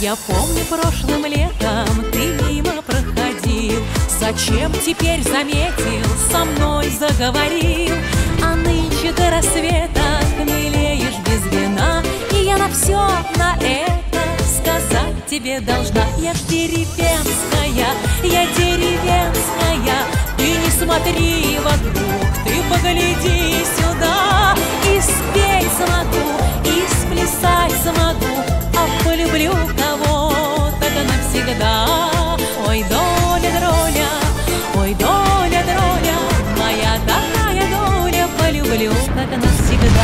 Я помню, прошлым летом ты мимо проходил. Зачем теперь заметил, со мной заговорил? А нынче до рассвета хмелеешь без вина, и я на все на это сказать тебе должна. Я ж деревенская, ты не смотри вокруг, ты погляди сюда. И спеть смогу, и сплясать смогу, а полюблю кого, так навсегда. Ой, доля, дроля, ой, доля, дроля, моя такая доля, полюблю, так навсегда.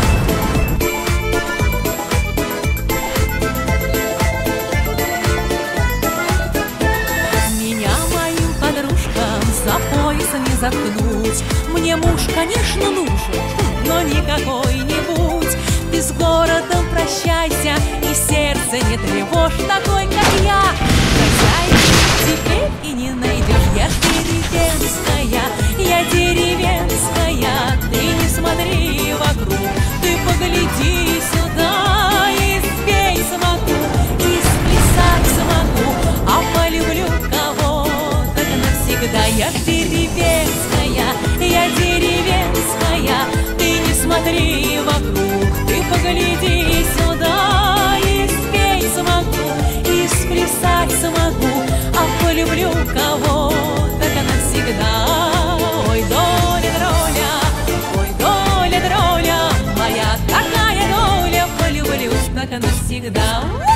За пояс не заткнуть. Мне муж, конечно, нужен, но не какой-нибудь. Ты с городом прощайся и сердце не тревожь, такой, как я, хозяйки теперь и не найдешь. Я ж деревенская, ты не смотри вокруг, ты погляди сюда. И спеть смогу, и сплясать смогу, а полюблю кого, так навсегда. Я деревенская, ты не смотри вокруг, ты погляди сюда. И спеть смогу, и сплясать смогу, а полюблю кого, так навсегда. Ой, доля, дроля, моя такая доля, полюблю, так навсегда.